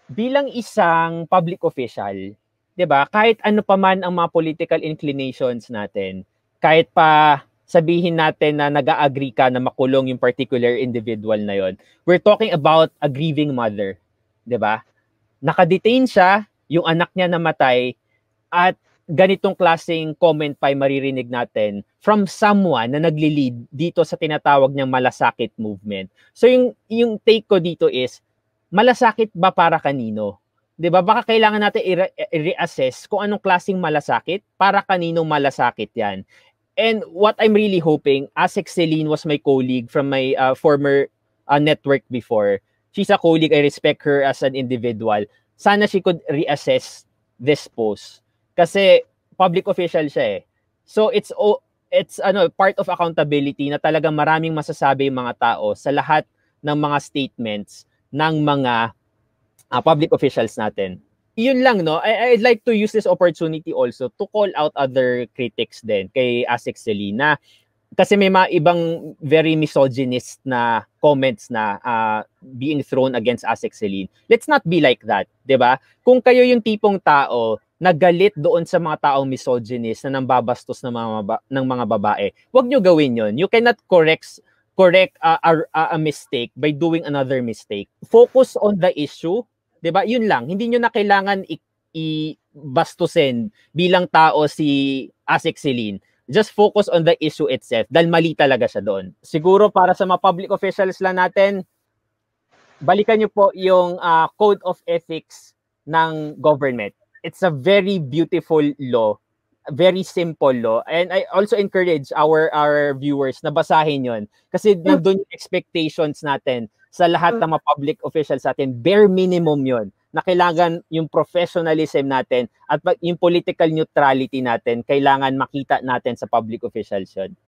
bilang isang public official, 'di ba? Kahit ano pa man ang mga political inclinations natin, kahit pa sabihin natin na nag-agree ka na makulong yung particular individual na yon, we're talking about a grieving mother, 'di ba? Naka-detain siya, yung anak niya namatay, at ganitong klaseng comment pa maririnig natin from someone na nagli-lead dito sa tinatawag niyang malasakit movement. So yung take ko dito is, malasakit ba para kanino? 'Di ba? Baka kailangan natin i-reassess kung anong klaseng malasakit, para kaninong malasakit 'yan. And what I'm really hoping, ASec Celine was my colleague from my former network before. She's a colleague. I respect her as an individual. Sana she could reassess this post. Kasi public official siya eh. So it's part of accountability na talagang maraming masasabi yung mga tao sa lahat ng mga statements ng mga public officials natin. Yun lang, no? I'd like to use this opportunity also to call out other critics din kay ASec Celine, kasi may mga ibang very misogynist na comments na being thrown against ASec Celine. Let's not be like that, 'di ba? Kung kayo yung tipong tao na galit doon sa mga taong misogynist na nambabastos ng mga babae, wag nyo gawin yon. You cannot correct a mistake by doing another mistake. Focus on the issue, 'di ba? Yun lang. Hindi nyo na kailangan i-bastusin bilang tao si ASec Celine. Just focus on the issue itself dahil mali talaga siya doon. Siguro para sa mga public officials lang natin, balikan nyo po yung Code of Ethics ng government. It's a very beautiful law, very simple law. And I also encourage our viewers na basahin yon, kasi nandun yung expectations natin sa lahat ng mga public officials natin. Bare minimum yon, na kailangan yung professionalism natin at yung political neutrality natin, kailangan makita natin sa public officials yun.